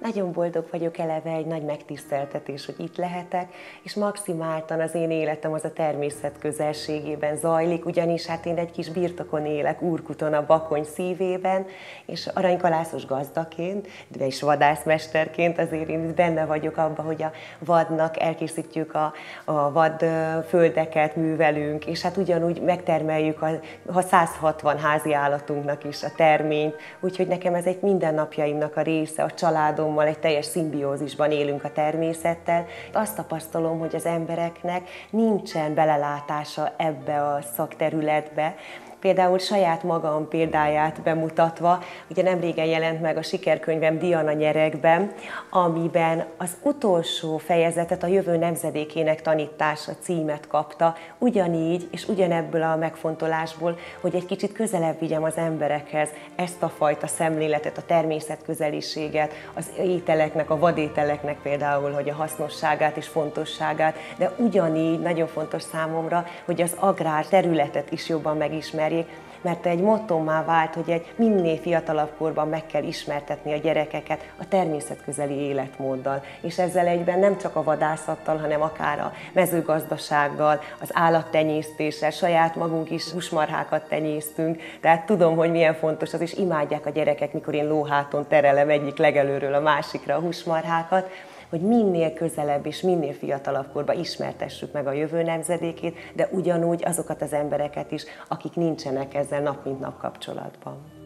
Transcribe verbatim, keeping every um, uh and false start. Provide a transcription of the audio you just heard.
nagyon boldog vagyok, eleve egy nagy megtiszteltetés, hogy itt lehetek, és maximáltan az én életem az a természet közelségében zajlik, ugyanis hát én egy kis birtokon élek, Úrkuton, a Bakony szívében, és aranykalászos gazdaként, de is vadászmesterként azért én benne vagyok abban, hogy a vadnak elkészítjük a, a vadföldeket, művelünk, és hát ugyanúgy megtermeljük a, a száz hatvan házi állatunknak is a terményt, úgyhogy nekem ez egy mindennapjaimnak a része, a családommal egy teljes szimbiózisban élünk a természettel. Azt tapasztalom, hogy az embereknek nincsen belelátása ebbe a szakterületbe. Például saját magam példáját bemutatva, ugye nemrégen jelent meg a sikerkönyvem Diana nyerekben, amiben az utolsó fejezetet a jövő nemzedékének tanítása címet kapta, ugyanígy és ugyanebből a megfontolásból, hogy egy kicsit közelebb vigyem az emberekhez ezt a fajta szemléletet, a természet közeliséget, az ételeknek, a vadételeknek például, hogy a hasznosságát és fontosságát, de ugyanígy nagyon fontos számomra, hogy az agrár területet is jobban megismerjék, mert egy mottómmá vált, hogy egy minél fiatalabb korban meg kell ismertetni a gyerekeket a természetközeli életmóddal. És ezzel egyben nem csak a vadászattal, hanem akár a mezőgazdasággal, az állattenyésztéssel, saját magunk is húsmarhákat tenyésztünk. Tehát tudom, hogy milyen fontos az, és imádják a gyerekek, mikor én lóháton terelem egyik legelőről a másikra a húsmarhákat, hogy minél közelebb és minél fiatalabb korban ismertessük meg a jövő nemzedékét, de ugyanúgy azokat az embereket is, akik nincsenek ezzel nap mint nap kapcsolatban.